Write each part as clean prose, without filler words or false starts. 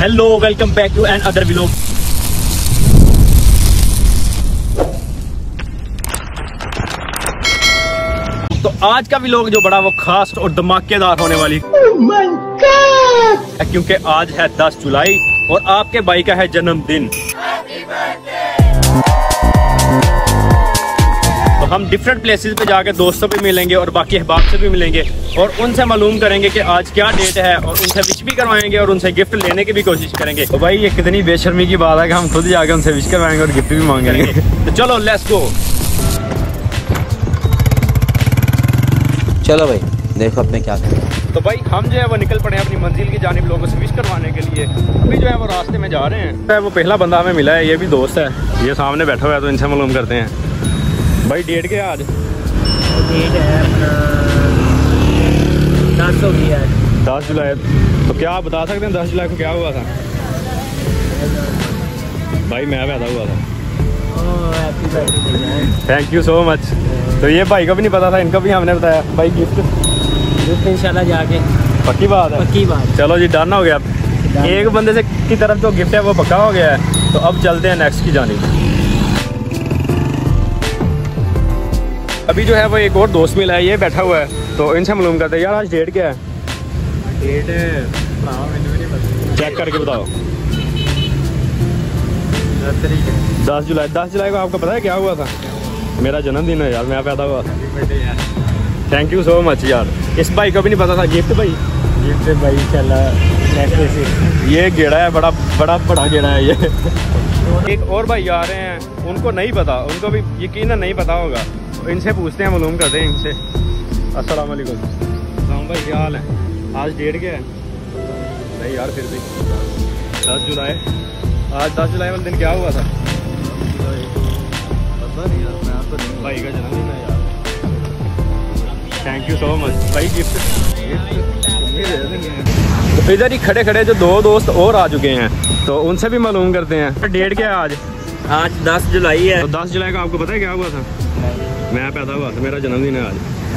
Hello, welcome back to another vlog. तो आज का व्लॉग जो बड़ा वो खास और धमाकेदार होने वाली क्योंकि आज है 10 जुलाई और आपके भाई का है जन्मदिन। तो हम डिफरेंट प्लेसेस पे जाके दोस्तों पे मिलेंगे और बाकी अहबाब से भी मिलेंगे और उनसे मालूम करेंगे कि आज क्या डेट है और उनसे विश भी करवाएंगे और उनसे गिफ्ट लेने की भी कोशिश करेंगे। तो भाई ये कितनी बेशर्मी की बात है कि हम खुद जाके उनसे विश करवाएंगे और गिफ्ट भी मांगेंगे। तो चलो लेट्स गो। चलो भाई देखो अब मैं क्या करूँ। तो भाई हम जो है वो निकल पड़े हैं अपनी मंजिल की जानिब लोगों से विश करवाने के लिए। अभी जो है वो रास्ते में जा रहे हैं। वो पहला बंदा हमें मिला है, ये भी दोस्त है, ये सामने बैठा हुआ है, तो इनसे मालूम करते हैं। भाई डेट क्या है आज? डेट है अपना 10 जुलाई। तो क्या आप बता सकते हैं 10 जुलाई को क्या हुआ था? भाई मैं पैदा हुआ था। Thank you so much. तो ये भाई को भी नहीं पता था, इनको भी हमने बताया। भाई गिफ्ट इंशाल्लाह जाके पक्की बात है? पक्की बात। एक चलो जी डन हो गया। एक बंदे से की तरफ जो गिफ्ट है वो पक्का हो गया है। तो अब चलते हैं नेक्स्ट की जानिब। अभी जो है वो एक और दोस्त मिला है, ये बैठा हुआ है, तो इनसे मालूम करते हैं। यार आज डेट क्या है? डेट चेक करके बताओ। 10 जुलाई। 10 जुलाई को आपको पता है क्या हुआ था? मेरा जन्मदिन है यार, मैं पैदा हुआ था। थैंक यू सो मच यार। इस भाई को भी नहीं पता था। गिफ्ट भाई चला ये गेड़ा है, बड़ा गेड़ा है ये। एक और भाई आ रहे हैं, उनको नहीं पता, उनको भी यकीनन नहीं पता होगा। तो इनसे पूछते हैं, मालूम करते हैं इनसे। अस्सलाम वालेकुम। राम भाई क्या हाल है? आज डेट क्या है? नहीं यार फिर भी 10 जुलाई। आज 10 जुलाई वाले दिन क्या हुआ था? पता नहीं यार, मैं आपको भाई का जन्मदिन है यार। थैंक यू सो मच भाई। गिफ्ट तो इधर ही खड़े खड़े जो दो दोस्त और आ चुके हैं, तो उनसे भी मालूम करते हैं। डेट क्या है आज? आज 10 जुलाई है। तो 10 जुलाई को आपको पता है क्या हुआ था? मैं पैदा हुआ था, मेरा जन्मदिन है आज।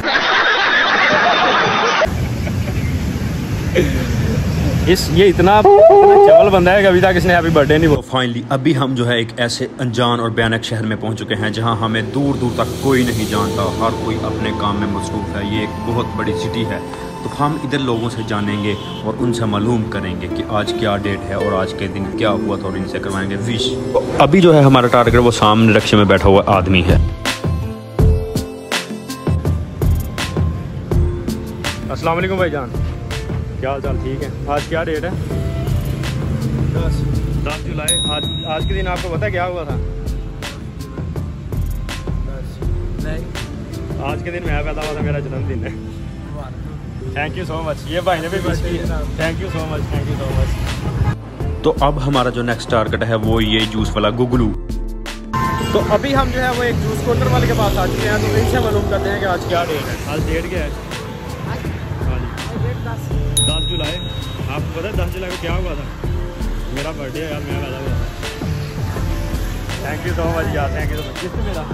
ये इतना चावल बंदा है कि अभी तक इसने हैप्पी बर्थडे नहीं बोला। फाइनली अभी हम जो है एक ऐसे अनजान और भयानक शहर में पहुंच चुके हैं जहां हमें दूर दूर तक कोई नहीं जानता, हर कोई अपने काम में मसरूफ है। ये एक बहुत बड़ी सिटी है। तो हम इधर लोगों से जानेंगे और उनसे मालूम करेंगे कि आज क्या डेट है और आज के दिन क्या हुआ था और इनसे करवाएंगे विश। अभी जो है हमारा टारगेट वो सामने रिक्शे में बैठा हुआ आदमी है। अस्सलाम वालेकुम भाईजान, क्या हाल चाल? ठीक है। आज क्या डेट है? 10 जुलाई। आज के दिन आपको पता है क्या हुआ था? आज के दिन मैं पैदा हुआ था, मेरा जन्मदिन है। Thank you so much. ये भाई ने भी विश किया। Thank you so much, thank you so much. तो अब हमारा जो नेक्स्ट टारगेट है वो ये जूस वाला गुगलू। तो अभी हम जो है वो एक जूस काउंटर वाले के पास आ चुके हैं। तो इनसे मालूम करते हैं कि आज क्या डेट है। आज डेट क्या है? 10 जुलाई। आपको पता है 10 जुलाई को क्या हुआ था? मेरा बर्थडे है यार, मैं पैदा हुआ था। थैंक यू सो मच यार, thank you so much. Gift मेरा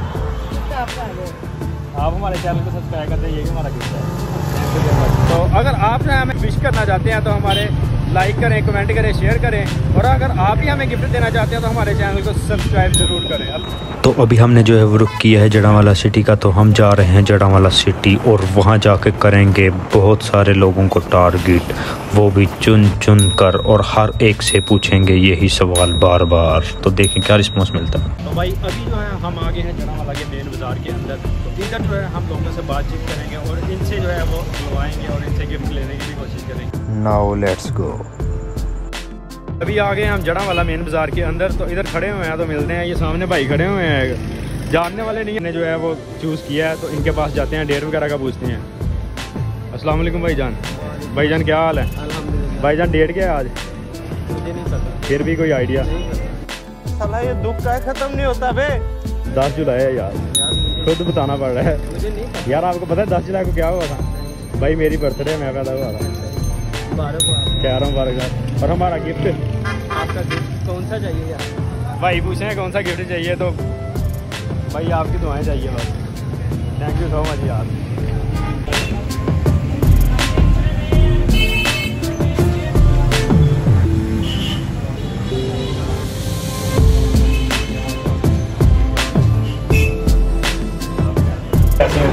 आप हमारे चैनल को सब्सक्राइब करते हैं, ये भी हमारा गिफ्ट है। Thank you so much. तो अगर आप जो है हमें विश करना चाहते हैं तो हमारे लाइक करें, कमेंट करें, शेयर करें। और अगर आप ही हमें गिफ्ट देना चाहते हैं तो हमारे चैनल को सब्सक्राइब ज़रूर करें। तो अभी हमने जो है वो रुक किया है जड़ावाला सिटी का। तो हम जा रहे हैं जड़ावाला सिटी और वहाँ जाके करेंगे बहुत सारे लोगों को टारगेट, वो भी चुन चुन कर, और हर एक से पूछेंगे यही सवाल बार बार। तो देखें क्या रिस्पॉन्स मिलता है। तो भाई अभी जो है हम आगे हैं जड़ावाला के मेन बाज़ार के अंदर। तो इधर जो है हम लोगों से बातचीत करेंगे और इनसे जो है वो बुलवाएंगे और इनसे गिफ्ट लेने की भी कोशिश करेंगे। Now let's go. अभी आ गए हम जड़ावाला मेन बाज़ार के अंदर। तो इधर खड़े हुए हैं, तो मिलते हैं। ये सामने भाई खड़े हुए हैं, जानने वाले नहीं है, जो है वो चूज़ किया है। तो इनके पास जाते हैं, डेट वगैरह का पूछते हैं। अस्सलाम वालेकुम भाईजान। भाईजान क्या हाल है? भाईजान डेट क्या है आज? मुझे नहीं पता। फिर भी कोई आइडिया? साला ये दुख का खत्म नहीं होता बे। 10 जुलाई है यार, खुद बताना पड़ रहा है। मुझे नहीं पता यार आपको पता है 10 जुलाई को क्या हुआ था? भाई मेरी बर्थडे, मैं पैदा हुआ था। मुबारक। और हमारा गिफ्ट आपका गिफ्ट कौन सा चाहिए यार? भाई पूछे हैं कौन सा गिफ्ट चाहिए, तो भाई आपकी दुआएं चाहिए बस। थैंक यू सो मच यार।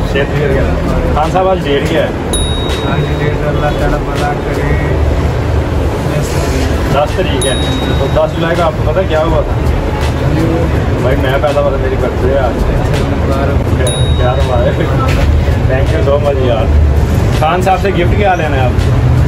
सेहत भी गया। खान साहब आज डेट क्या है? 10 तारीख है। तो 10 जुलाई का आपको पता क्या हुआ था? भाई मैं पैदा हुआ था, मेरी बर्थडे आज। क्या थैंक यू सो मच यार। खान साहब से गिफ्ट क्या लेना है आप?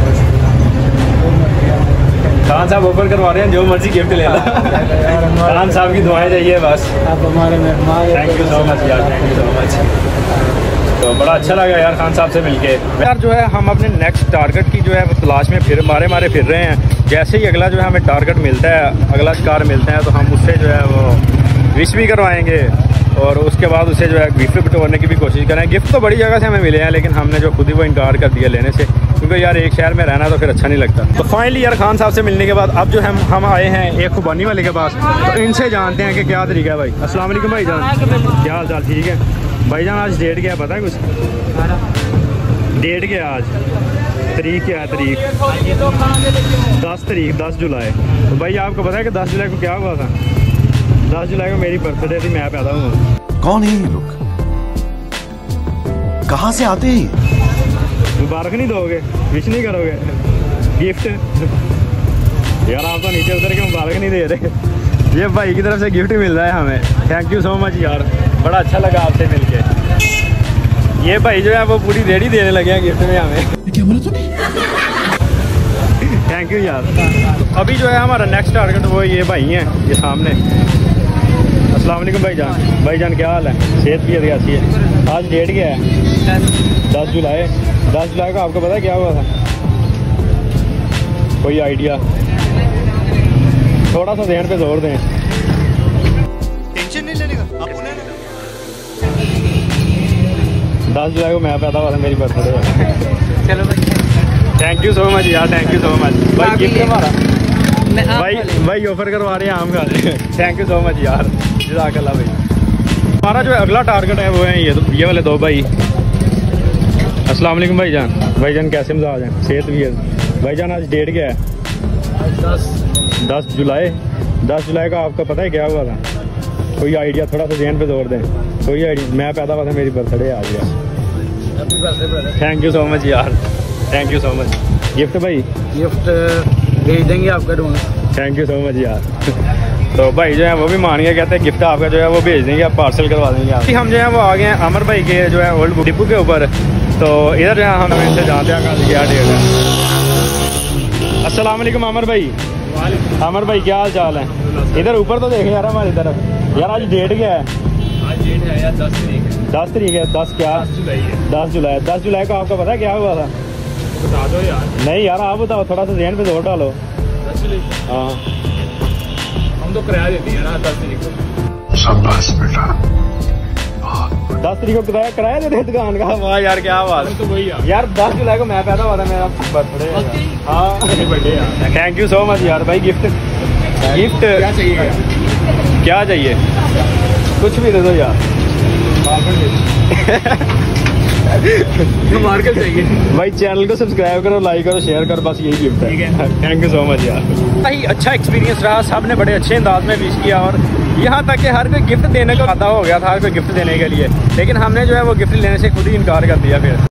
खान साहब ऑफर करवा रहे हैं, जो मर्जी गिफ्ट ले लो। खान साहब की दुआएं चाहिए बस। आप हमारे मेहमान। थैंक यू सो मच यार, थैंक यू सो मच। तो बड़ा अच्छा लगा यार खान साहब से मिलके। यार जो है हम अपने नेक्स्ट टारगेट की जो है वो तलाश में फिर मारे फिर रहे हैं। जैसे ही अगला जो है हमें टारगेट मिलता है, अगला शिकार मिलता है, तो हम उससे जो है वो विश भी करवाएंगे और उसके बाद उसे जो है गिफ्ट बटोरने की भी कोशिश करें। गिफ्ट तो बड़ी जगह से हमें मिले हैं, लेकिन हमने जो खुद ही वो इनकार कर दिया लेने से, क्योंकि यार एक शहर में रहना तो फिर अच्छा नहीं लगता। तो फाइनली यार खान साहब से मिलने के बाद अब जो है हम आए हैं एक खुबानी वाले के पास। तो इनसे जानते हैं कि क्या तरीका है। भाई अस्सलाम वालेकुम भाईजान, क्या हाल चाल? ठीक है भाईजान। आज डेट क्या है पता है कुछ? डेट क्या है आज? तारीख क्या है? तारीख 10 तारीख 10 जुलाई। तो भाई आपको पता है कि 10 जुलाई को क्या हुआ था? 10 जुलाई को मेरी बर्थडे थी, मैं पैदा हुआ। कौन है ये लोग? कहाँ से आते हैं? मुबारक नहीं दोगे? विश नहीं करोगे? गिफ्ट यार आप तो नीचे उतर के मुबारक नहीं दे रहे। ये भाई की तरफ से गिफ्ट मिल रहा है हमें। थैंक यू सो मच यार, बड़ा अच्छा लगा आपसे मिलके। ये भाई जो है वो पूरी रेडी देने लगे हैं गिफ्ट में हमें। क्या बोला तूने? थैंक यू यार। अभी जो है हमारा नेक्स्ट टारगेट वो ये भाई हैं, ये सामने। अस्सलाम वालेकुम भाईजान। भाईजान क्या हाल है? सेहत भी अच्छी है। आज डेट क्या है? 10 जुलाई। 10 जुलाई को आपको पता है क्या हुआ था? कोई आइडिया? थोड़ा सा ध्यान पे जोर दें। टेंशन नहीं लेने का। 10 जुलाई को मैं पैदा हुआ था, मेरी बर्थडे है। चलो भाई, थैंक यू सो मच यार, थैंक यू सो मच। भाई गिफ्ट हमारा भाई ऑफर करवा रहे हैं आम खा रहे हैं। थैंक यू सो मच यार, जज़ाकल्लाह भाई। हमारा जो अगला टारगेट है वो है ये वाले दो भाई। अस्सलाम वालेकुम भाईजान। भाईजान कैसे मिजाज हैं? सेहत भी है। भाईजान आज डेट क्या है? 10 जुलाई। 10 जुलाई का आपको पता है क्या हुआ था? कोई आइडिया? थोड़ा सा ध्यान पे जोर दें। कोई आइडिया? मैं पैदा हुआ था, मेरी बर्थडे आज गया। थैंक यू सो मच यार, thank you so much. Gift भाई गिफ्ट भेज देंगे आपका ढूंढ। थैंक यू सो मच यार। तो भाई जो है वो भी मान गया, कहते हैं गिफ्ट आपका जो है वो भेज देंगे, आप पार्सल करवा देंगे आप। हम जो है वो आ गए हैं अमर भाई के जो है ओल्ड डिपो के ऊपर। तो इधर जो है हम इनसे जानते हैं क्या डेट है। अस्सलाम वालेकुम अमर भाई। अमर भाई क्या हाल चाल है? इधर ऊपर तो देखे यार हमारी तरफ। यार आज डेट क्या है? आज डेट है यार 10 तारीख है। 10 तारीख है। 10 क्या? 10 जुलाई है। 10 जुलाई। 10 जुलाई को आपको पता है क्या हुआ था? बता दो यार। नहीं यार आप बताओ, थोड़ा सा ध्यान पे जोर डालो। 10 जुलाई। हाँ हम तो किराया देते हैं ना 10 तारीख को। शाबाश बेटा। 10 तारीख को किराया देते हैं दुकान का। वाह यार क्या बात है। तो वही यार 10 जुलाई को मैं पैदा हुआ था, मेरा बर्थडे। हाँ बर्थडे यार। थैंक यू सो मच यार। भाई गिफ्ट क्या चाहिए? क्या चाहिए? कुछ भी दे दो यार। मार्केट चाहिए भाई। चैनल को सब्सक्राइब करो, लाइक करो, शेयर करो, बस यही गिफ्ट है। थैंक यू सो मच यार। भाई अच्छा एक्सपीरियंस रहा, सब ने बड़े अच्छे अंदाज में विश किया और यहाँ तक कि हर कोई गिफ्ट देने को आता हो गया था, हर कोई गिफ्ट देने के लिए। लेकिन हमने जो है वो गिफ्ट लेने से खुद ही इनकार कर दिया फिर।